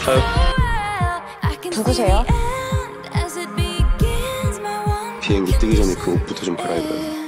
타요? 누구세요? 비행기 뜨기 전에 그 옷부터 좀 갈아입어요.